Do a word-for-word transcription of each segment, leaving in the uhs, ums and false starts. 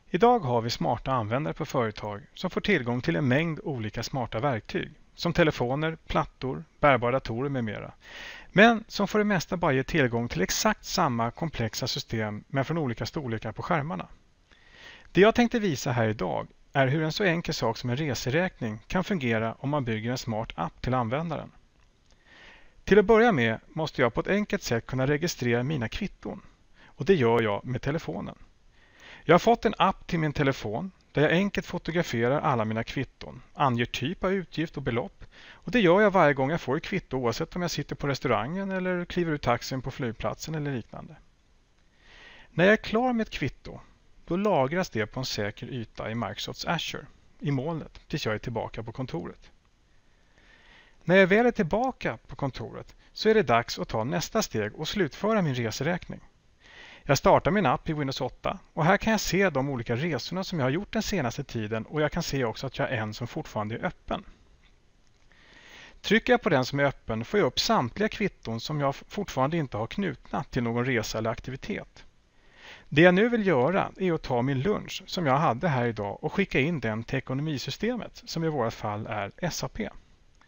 Idag har vi smarta användare på företag som får tillgång till en mängd olika smarta verktyg, som telefoner, plattor, bärbara datorer med mera. Men som för det mesta bara ger tillgång till exakt samma komplexa system men från olika storlekar på skärmarna. Det jag tänkte visa här idag är hur en så enkel sak som en reseräkning kan fungera om man bygger en smart app till användaren. Till att börja med måste jag på ett enkelt sätt kunna registrera mina kvitton, och det gör jag med telefonen. Jag har fått en app till min telefon där jag enkelt fotograferar alla mina kvitton, anger typ av utgift och belopp, och det gör jag varje gång jag får ett kvitto oavsett om jag sitter på restaurangen eller kliver ut taxin på flygplatsen eller liknande. När jag är klar med ett kvitto, då lagras det på en säker yta i Microsofts Azure, i molnet, tills jag är tillbaka på kontoret. När jag väl är tillbaka på kontoret så är det dags att ta nästa steg och slutföra min reseräkning. Jag startar min app i Windows åtta och här kan jag se de olika resorna som jag har gjort den senaste tiden, och jag kan se också att jag har en som fortfarande är öppen. Trycker jag på den som är öppen får jag upp samtliga kvitton som jag fortfarande inte har knutna till någon resa eller aktivitet. Det jag nu vill göra är att ta min lunch som jag hade här idag och skicka in den till ekonomisystemet, som i vårt fall är S A P.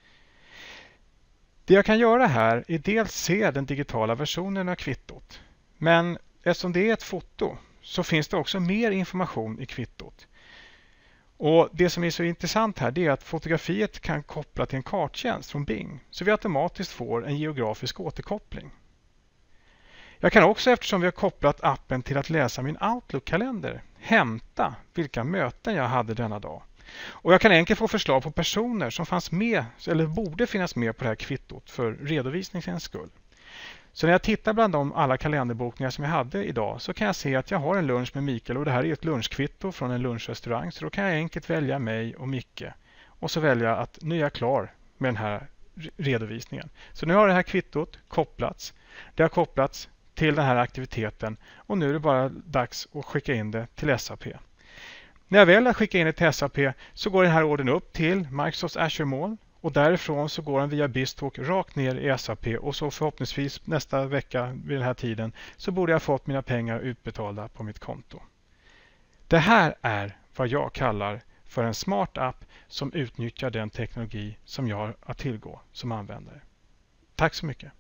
Det jag kan göra här är dels se den digitala versionen av kvittot, men eftersom det är ett foto så finns det också mer information i kvittot. Och det som är så intressant här är att fotografiet kan koppla till en karttjänst från Bing, så vi automatiskt får en geografisk återkoppling. Jag kan också, eftersom vi har kopplat appen till att läsa min Outlook-kalender, hämta vilka möten jag hade denna dag. Och jag kan enkelt få förslag på personer som fanns med eller borde finnas med på det här kvittot för redovisningens skull. Så när jag tittar bland de alla kalenderbokningar som jag hade idag så kan jag se att jag har en lunch med Mikael, och det här är ett lunchkvitto från en lunchrestaurang, så då kan jag enkelt välja mig och Micke och så välja att nu är jag klar med den här redovisningen. Så nu har det här kvittot kopplats, det har kopplats till den här aktiviteten, och nu är det bara dags att skicka in det till S A P. När jag väl har skickat in det till S A P så går den här ordern upp till Microsofts Azure-moln, och därifrån så går den via BizTalk rakt ner i S A P, och så förhoppningsvis nästa vecka vid den här tiden så borde jag fått mina pengar utbetalda på mitt konto. Det här är vad jag kallar för en smart app som utnyttjar den teknologi som jag har att tillgå som användare. Tack så mycket!